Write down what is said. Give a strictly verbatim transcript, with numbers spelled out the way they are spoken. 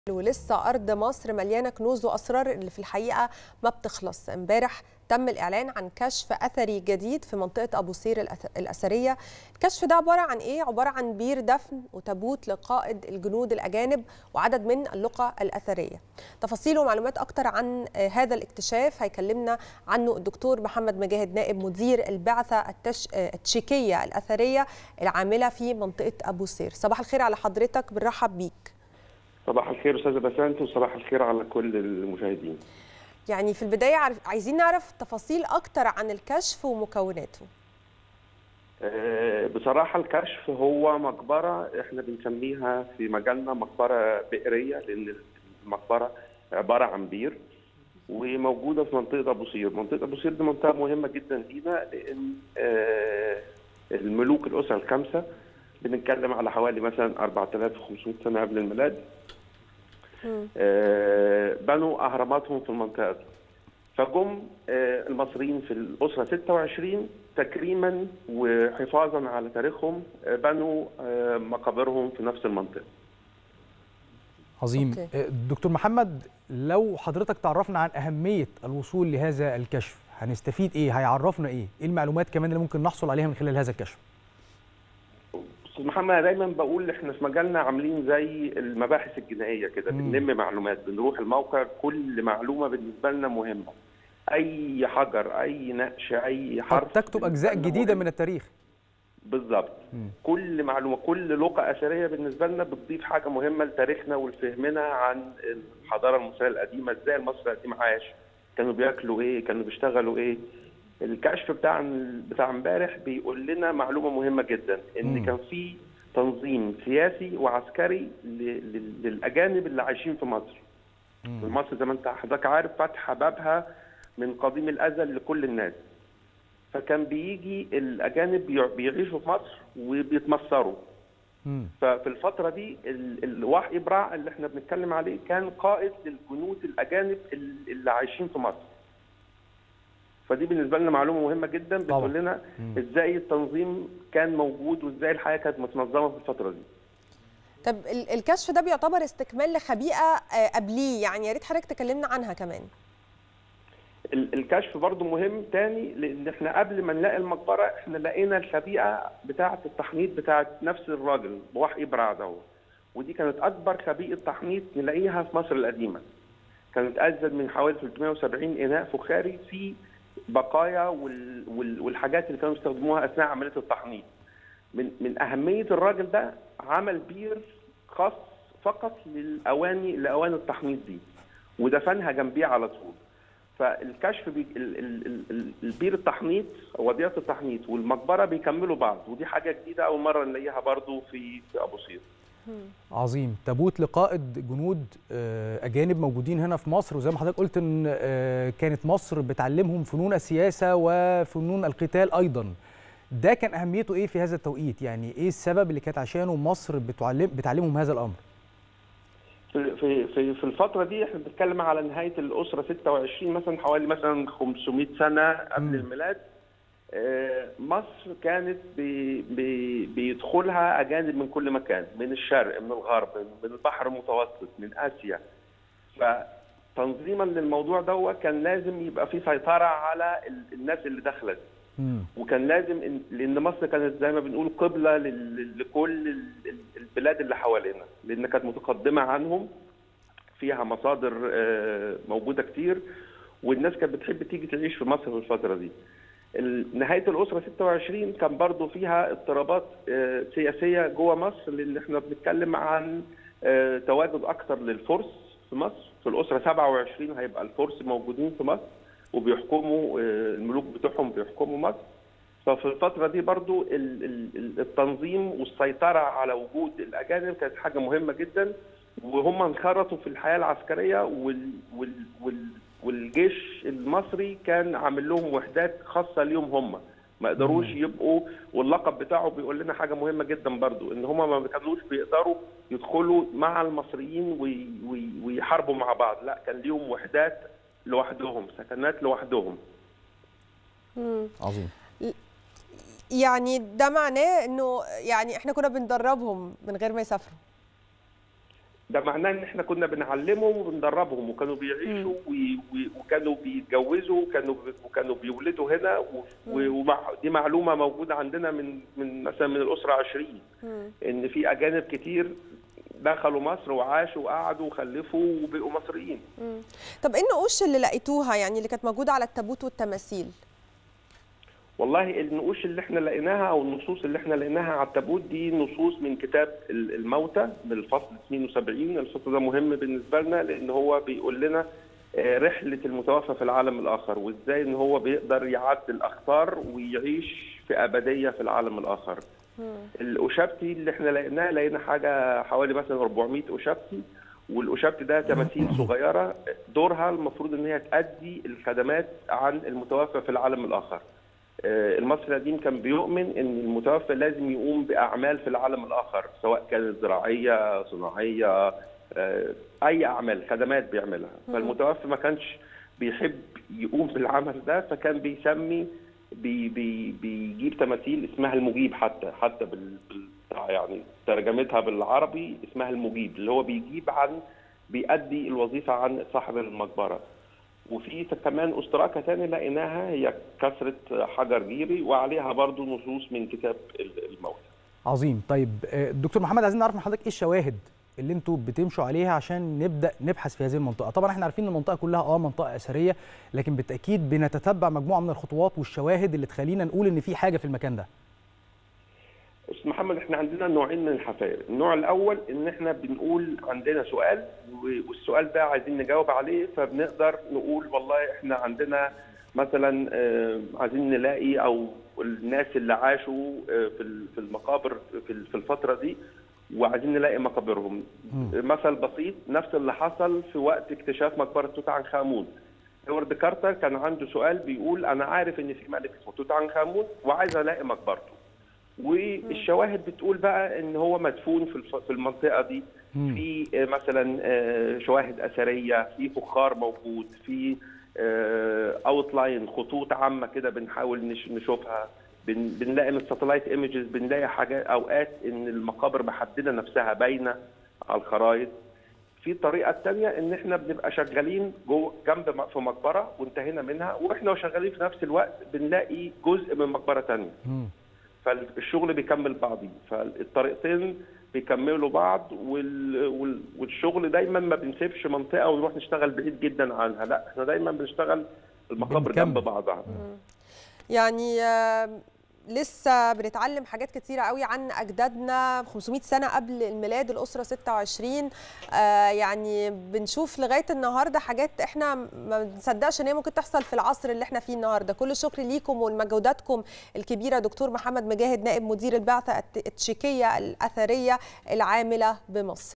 ولسه أرض مصر مليانة كنوز وأسرار اللي في الحقيقة ما بتخلص. امبارح تم الإعلان عن كشف أثري جديد في منطقة أبو سير الأثرية. الكشف ده عبارة عن إيه؟ عبارة عن بير دفن وتابوت لقائد الجنود الأجانب وعدد من اللقى الأثرية. تفاصيل ومعلومات أكتر عن هذا الاكتشاف هيكلمنا عنه الدكتور محمد مجاهد نائب مدير البعثة التش... التشيكية الأثرية العاملة في منطقة أبو سير. صباح الخير على حضرتك، بنرحب بيك. صباح الخير أستاذة بسنت، وصباح الخير على كل المشاهدين. يعني في البداية عايزين نعرف تفاصيل أكتر عن الكشف ومكوناته. بصراحة الكشف هو مقبرة احنا بنسميها في مجالنا مقبرة بئرية، لأن المقبرة عبارة عن بير وموجودة في منطقة أبو سير. منطقة أبو سير دي منطقة مهمة جدا لينا، لأن الملوك الأسرة الخمسة بنتكلم على حوالي مثلا أربعة آلاف وخمسمائة سنة قبل الميلاد آه بنوا اهراماتهم في المنطقه دي. فجم آه المصريين في الاسره ستة وعشرين تكريما وحفاظا على تاريخهم آه بنوا آه مقابرهم في نفس المنطقه. عظيم. دكتور محمد، لو حضرتك تعرفنا عن اهميه الوصول لهذا الكشف هنستفيد ايه؟ هيعرفنا ايه؟ ايه المعلومات كمان اللي ممكن نحصل عليها من خلال هذا الكشف؟ استاذ محمد، انا دايما بقول احنا في مجالنا عاملين زي المباحث الجنائيه كده، بنلم معلومات، بنروح الموقع، كل معلومه بالنسبه لنا مهمه. اي حجر، اي نقش، اي حرف تكتب اجزاء جديده من التاريخ. بالظبط. كل معلومه، كل لقطه اثريه بالنسبه لنا بتضيف حاجه مهمه لتاريخنا ولفهمنا عن الحضاره المصريه القديمه، ازاي المصري القديم عاش، كانوا بياكلوا ايه، كانوا بيشتغلوا ايه. الكشف بتاع بتاع امبارح بيقول لنا معلومه مهمه جدا، ان مم. كان في تنظيم سياسي وعسكري للاجانب اللي عايشين في مصر. مم. مصر زي ما انت حضرتك عارف فاتحه بابها من قديم الازل لكل الناس. فكان بيجي الاجانب بيعيشوا في مصر وبيتمصروا. مم. ففي الفتره دي الوحي إبراع اللي احنا بنتكلم عليه كان قائد للجنود الاجانب اللي عايشين في مصر. فدي بالنسبه لنا معلومه مهمه جدا، بتقول لنا ازاي التنظيم كان موجود وازاي الحياه كانت متنظمه في الفتره دي. طب الكشف ده بيعتبر استكمال لخبيئه قبليه، يعني يا ريت حضرتك تكلمنا عنها كمان. الكشف برضو مهم تاني، لان احنا قبل ما نلاقي المقبره احنا لقينا الخبيئه بتاعه التحنيط بتاعه نفس الراجل بوحي إبراع ده، ودي كانت اكبر خبيئه تحنيط نلاقيها في مصر القديمه. كانت ازيد من حوالي ثلاثمائة وسبعين اناء فخاري في بقايا والحاجات اللي كانوا بيستخدموها اثناء عمليه التحنيط. من من اهميه الراجل ده عمل بير خاص فقط للاواني لاواني التحنيط دي، ودفنها جنبيه على طول. فالكشف بي ال ال ال البير التحنيط وضيعه التحنيط والمقبره بيكملوا بعض، ودي حاجه جديده اول مره نلاقيها برضو في في ابو سير. عظيم. تابوت لقائد جنود اجانب موجودين هنا في مصر، وزي ما حضرتك قلت ان كانت مصر بتعلمهم فنون السياسه وفنون القتال ايضا. ده كان اهميته ايه في هذا التوقيت؟ يعني ايه السبب اللي كانت عشانه مصر بتعلم بتعلمهم هذا الامر؟ في في في في الفتره دي احنا بنتكلم على نهايه الاسره ستة وعشرين مثلا، حوالي مثلا خمسمائة سنه قبل م. الميلاد. مصر كانت بي بي بيدخلها اجانب من كل مكان، من الشرق، من الغرب، من البحر المتوسط، من اسيا. فتنظيما للموضوع ده كان لازم يبقى في سيطره على الناس اللي دخلت، وكان لازم، لان مصر كانت زي ما بنقول قبله لكل البلاد اللي حوالينا، لان كانت متقدمه عنهم، فيها مصادر موجوده كتير، والناس كانت بتحب تيجي تعيش في مصر في الفتره دي. نهايه الاسره ستة وعشرين كان برضو فيها اضطرابات سياسيه جوه مصر، لان احنا بنتكلم عن تواجد اكثر للفرس في مصر. في الاسره سبعة وعشرين هيبقى الفرس موجودين في مصر وبيحكموا، الملوك بتوعهم بيحكموا مصر. ففي الفتره دي برضو التنظيم والسيطره على وجود الاجانب كانت حاجه مهمه جدا، وهم انخرطوا في الحياه العسكريه، وال وال وال والجيش المصري كان عامل لهم وحدات خاصه ليهم هم، ما قدروش يبقوا. واللقب بتاعه بيقول لنا حاجه مهمه جدا برضو، ان هم ما كانوش بيقدروا يدخلوا مع المصريين وي وي ويحاربوا مع بعض، لا كان ليهم وحدات لوحدهم، سكنات لوحدهم. عظيم. يعني ده معناه انه يعني احنا كنا بندربهم من غير ما يسافروا. ده معناه ان احنا كنا بنعلمهم وبندربهم وكانوا بيعيشوا وكانوا بيتجوزوا وكانوا وكانوا بيولدوا هنا، ودي معلومه موجوده عندنا من من مثلا من الاسره عشرين ان في اجانب كتير دخلوا مصر وعاشوا وقعدوا وخلفوا وبقوا مصريين. مم. طب ايه النقوش اللي لقيتوها يعني اللي كانت موجوده على التابوت والتماثيل؟ والله النقوش اللي احنا لقيناها او النصوص اللي احنا لقيناها على التابوت دي نصوص من كتاب الموتى من الفصل اثنين وسبعين. الفصل ده مهم بالنسبه لنا لان هو بيقول لنا رحله المتوفى في العالم الاخر وازاي ان هو بيقدر يعدي الاخطار ويعيش في ابديه في العالم الاخر. الأشبتي اللي احنا لقيناها لقينا حاجه حوالي مثلا أربعمائة أشبتي، والأشبتي ده تماثيل صغيره دورها المفروض ان هي تؤدي الخدمات عن المتوفى في العالم الاخر. المصري القديم كان بيؤمن ان المتوفى لازم يقوم باعمال في العالم الاخر سواء كانت زراعيه صناعيه اي اعمال خدمات بيعملها، فالمتوفى ما كانش بيحب يقوم بالعمل ده فكان بيسمي بي بي بيجيب تماثيل اسمها المجيب، حتى حتى بال يعني ترجمتها بالعربي اسمها المجيب اللي هو بيجيب عن بيأدي الوظيفه عن صاحب المقبره. وفي كمان اشتراكه ثانيه لقيناها هي كسره حجر جيري وعليها برضو نصوص من كتاب الموتى. عظيم. طيب دكتور محمد عايزين نعرف من حضرتك ايه الشواهد اللي انتوا بتمشوا عليها عشان نبدا نبحث في هذه المنطقه؟ طبعا احنا عارفين ان المنطقه كلها اه منطقه اثريه، لكن بالتاكيد بنتتبع مجموعه من الخطوات والشواهد اللي تخلينا نقول ان في حاجه في المكان ده. استاذ محمد احنا عندنا نوعين من الحفاير، النوع الاول ان احنا بنقول عندنا سؤال والسؤال ده عايزين نجاوب عليه فبنقدر نقول والله احنا عندنا مثلا عايزين نلاقي او الناس اللي عاشوا في المقابر في الفتره دي وعايزين نلاقي مقابرهم. مثل بسيط نفس اللي حصل في وقت اكتشاف مقبره توت عنخ امون. هوارد كارتر كان عنده سؤال بيقول انا عارف ان في ملك اسمه توت عنخ امون وعايز الاقي مقبرته. والشواهد بتقول بقى ان هو مدفون في المنطقه دي، في مثلا شواهد اثريه، في فخار موجود، في اوتلاين خطوط عامه كده بنحاول نشوفها، بنلاقي من الساتلايت ايمجز بنلاقي حاجات اوقات ان المقابر محدده نفسها باينه على الخرائط. في الطريقه الثانيه ان احنا بنبقى شغالين جوه جنب في مقبره وانتهينا منها واحنا شغالين في نفس الوقت بنلاقي جزء من مقبره ثانيه. فالشغل بيكمل بعضيه، فالطريقتين بيكملوا بعض والشغل دايما ما بنسيبش منطقه ونروح نشتغل بعيد جدا عنها، لا احنا دايما بنشتغل المقابر جنب بعضها. يعني لسه بنتعلم حاجات كتيرة قوي عن أجدادنا خمسمائة سنة قبل الميلاد الأسرة ستة وعشرين. آه يعني بنشوف لغاية النهاردة حاجات إحنا ما بنصدقش إن هي ممكن تحصل في العصر اللي إحنا فيه النهاردة. كل الشكر ليكم ولمجهوداتكم الكبيرة دكتور محمد مجاهد نائب مدير البعثة التشيكية الأثرية العاملة بمصر.